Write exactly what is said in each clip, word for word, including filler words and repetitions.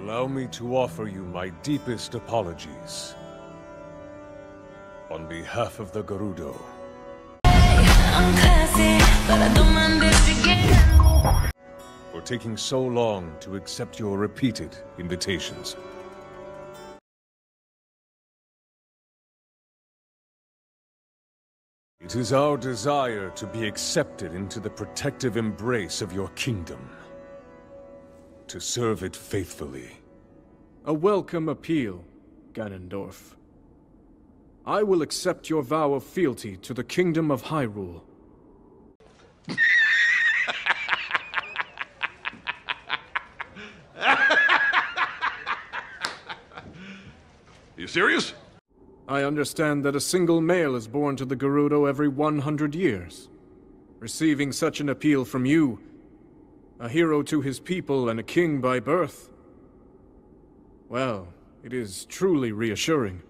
Allow me to offer you my deepest apologies. On behalf of the Gerudo. I'm classy, but I don't mind if you get for taking so long to accept your repeated invitations. It is our desire to be accepted into the protective embrace of your kingdom. To serve it faithfully. A welcome appeal, Ganondorf. I will accept your vow of fealty to the Kingdom of Hyrule. You serious? I understand that a single male is born to the Gerudo every one hundred years. Receiving such an appeal from you, a hero to his people and a king by birth, well, it is truly reassuring.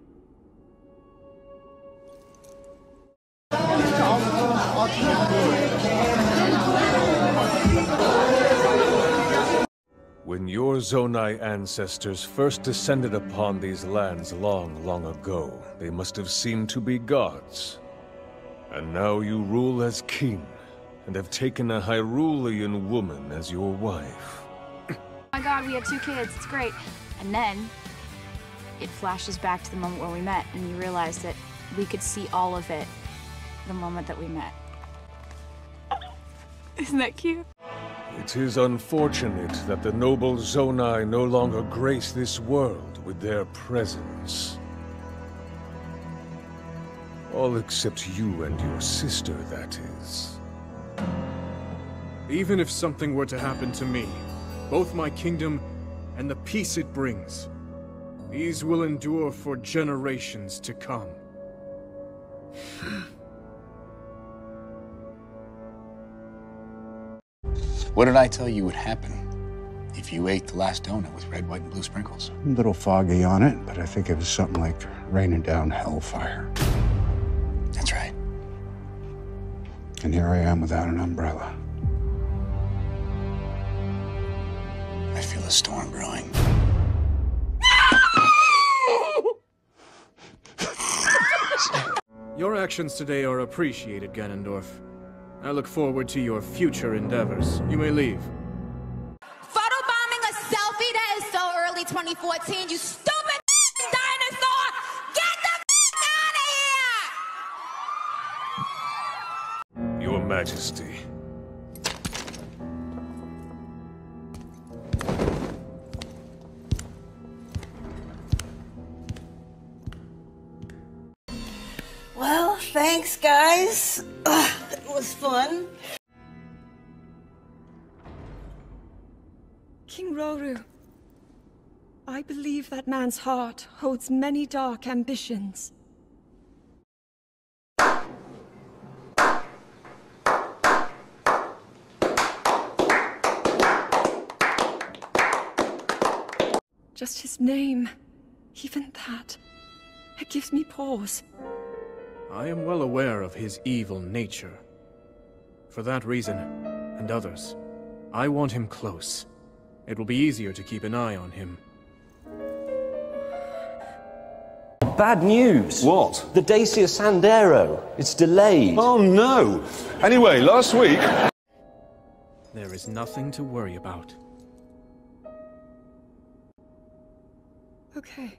When your Zonai ancestors first descended upon these lands long, long ago, they must have seemed to be gods. And now you rule as king, and have taken a Hyrulean woman as your wife. Oh my god, we had two kids, it's great. And then, it flashes back to the moment where we met, and you realize that we could see all of it the moment that we met. Isn't that cute? It is unfortunate that the noble Zonai no longer grace this world with their presence. All except you and your sister, that is. Even if something were to happen to me, both my kingdom and the peace it brings, these will endure for generations to come. What did I tell you would happen if you ate the last donut with red, white, and blue sprinkles? A little foggy on it, but I think it was something like raining down hellfire. That's right. And here I am without an umbrella. I feel a storm brewing. Your actions today are appreciated, Ganondorf. I look forward to your future endeavors. You may leave. Photobombing a selfie? That is so early twenty fourteen, you stupid dinosaur! Get the out of here! Your Majesty. Well, thanks, guys. Ugh, it was fun. King Roru, I believe that man's heart holds many dark ambitions. Just his name, even that, it gives me pause. I am well aware of his evil nature. For that reason, and others, I want him close. It will be easier to keep an eye on him. Bad news. What? The Dacia Sandero. It's delayed. Oh no! Anyway, last week... There is nothing to worry about. Okay.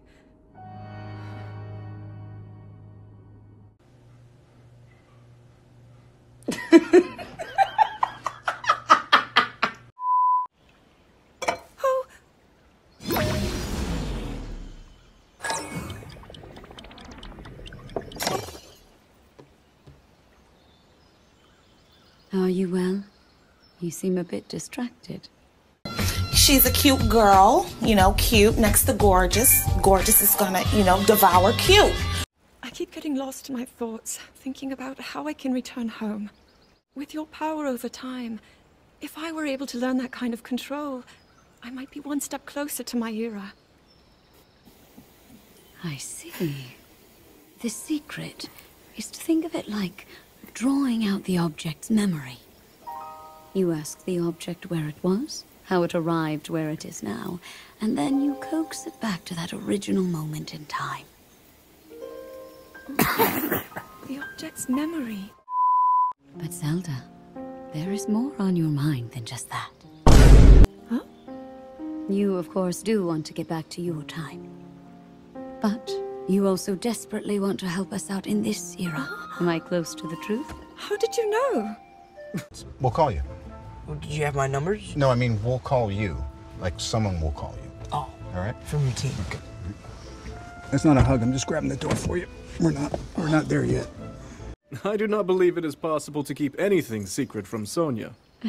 Oh. Are you well? You seem a bit distracted. She's a cute girl, you know, cute next to gorgeous. Gorgeous is gonna, you know, devour cute. I keep getting lost in my thoughts, thinking about how I can return home. With your power over time, if I were able to learn that kind of control, I might be one step closer to my era. I see. The secret is to think of it like drawing out the object's memory. You ask the object where it was, how it arrived where it is now, and then you coax it back to that original moment in time. The object's memory. But Zelda, there is more on your mind than just that. Huh? You, of course, do want to get back to your time. But you also desperately want to help us out in this era. Am I close to the truth? How did you know? We'll call you. Well, did you have my numbers? No, I mean, we'll call you. Like, someone will call you. Oh. All right? From your team. Okay. That's not a hug. I'm just grabbing the door for you. We're not, we're not there yet. I do not believe it is possible to keep anything secret from Sonia.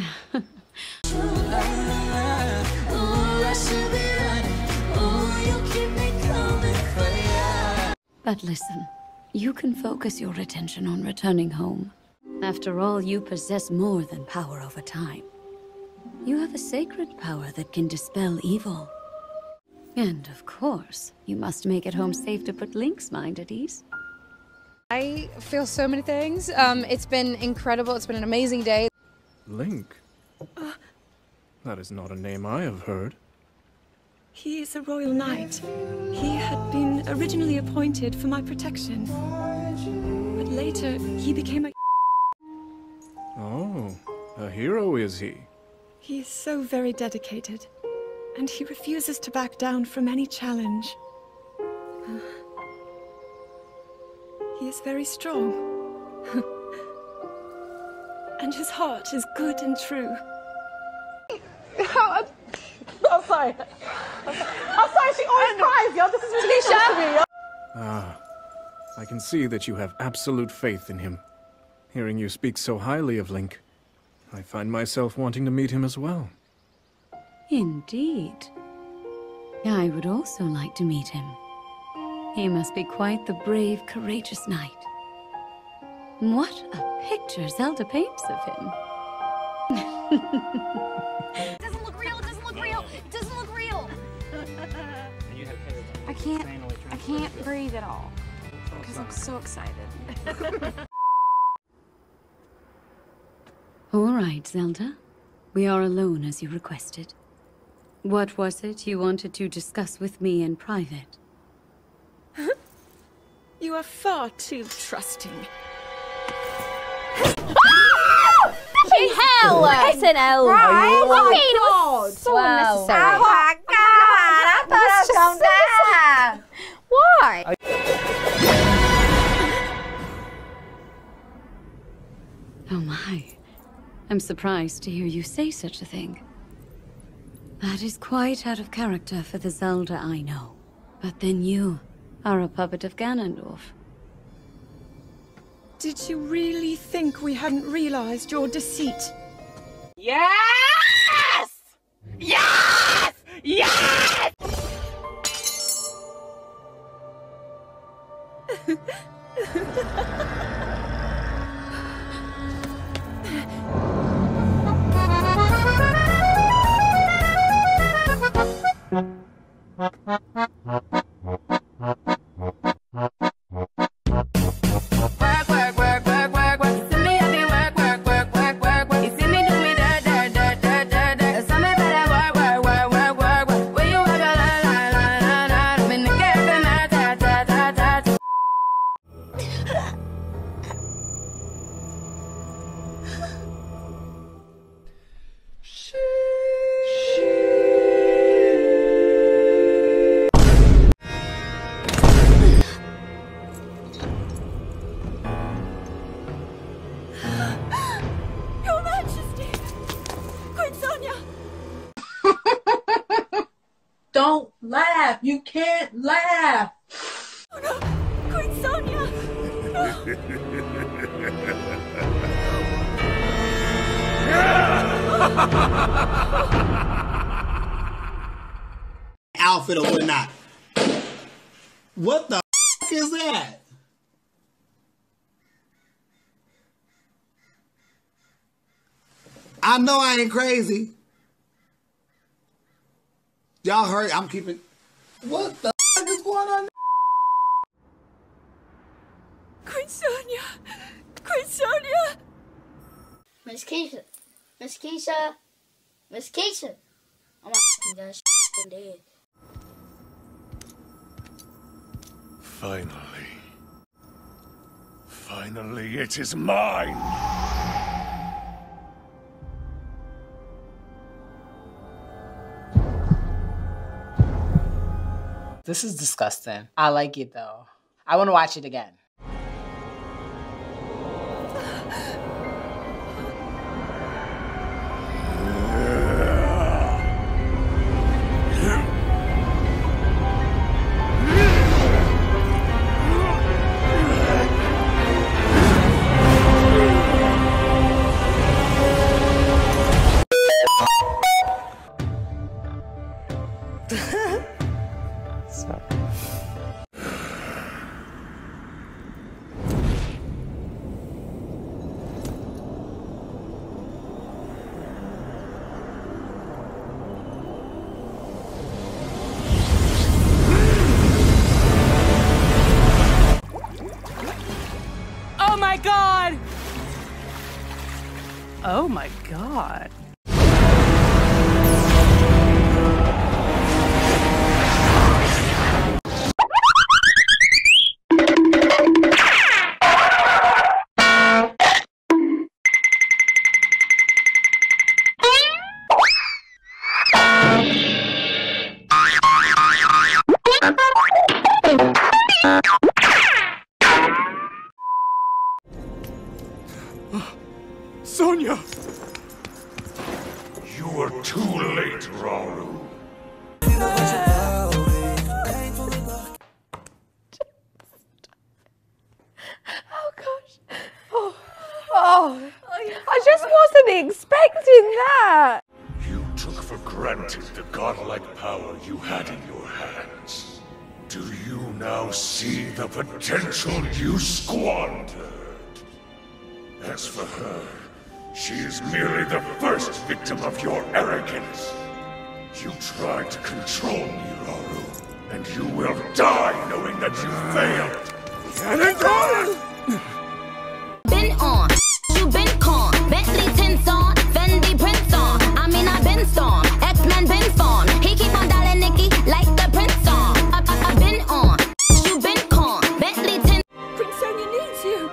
But listen, you can focus your attention on returning home. After all, you possess more than power over time. You have a sacred power that can dispel evil. And of course, you must make it home safe to put Link's mind at ease. I feel so many things. Um, it's been incredible. It's been an amazing day. Link? Uh, that is not a name I have heard. He is a royal knight. He had been originally appointed for my protection. But later, he became a... Oh, a hero is he? He is so very dedicated. And he refuses to back down from any challenge. Uh, he is very strong. And his heart is good and true. I'm, I'm sorry. I'm sorry, she always cries, yo. This is ridiculous to me, yo. Ah, I can see that you have absolute faith in him. Hearing you speak so highly of Link, I find myself wanting to meet him as well. Indeed. I would also like to meet him. He must be quite the brave, courageous knight. What a picture Zelda paints of him. It doesn't look real, it doesn't look real, it doesn't look real! I can't, I can't breathe at all. Because I'm so excited. All right, Zelda. We are alone as you requested. What was it you wanted to discuss with me in private? You are far too trusting. Hell! It's an L. Right? Oh I mean, it was so wow. unnecessary. Oh my god! I thought I was down. Why? Oh my. I'm surprised to hear you say such a thing. That is quite out of character for the Zelda I know. But then you are a puppet of Ganondorf. Did you really think we hadn't realized your deceit? Yes! Yes! Yes! Don't laugh. You can't laugh. Oh no! Queen Sonia! Outfit or whatnot. What the f is that? I know I ain't crazy. Y'all heard, I'm keeping... What the f is going on? Queen Sonia! Queen Sonia! Miss Keisha. Miss Keisha. Miss Keisha. I'm that shit dead. Finally. Finally, it is mine! This is disgusting. I like it though. I want to watch it again. Oh my god! Oh my god. Sonia! You were too late, Rauru. Oh gosh. Oh. Oh. I just wasn't expecting that. You took for granted the godlike power you had in your hands. Do you now see the potential you squandered? As for her, she is merely the first victim of your arrogance. You tried to control me, Rauru, and you will die knowing that you failed. Get it on! Been on, you been con, Bentley tints on, Fendi prints on. I mean I been storm, X-Men been formed. He keep on dialing Nicki like the Prince song. I, I, I been on, you been con, Bentley tints. Prince Sonia needs you.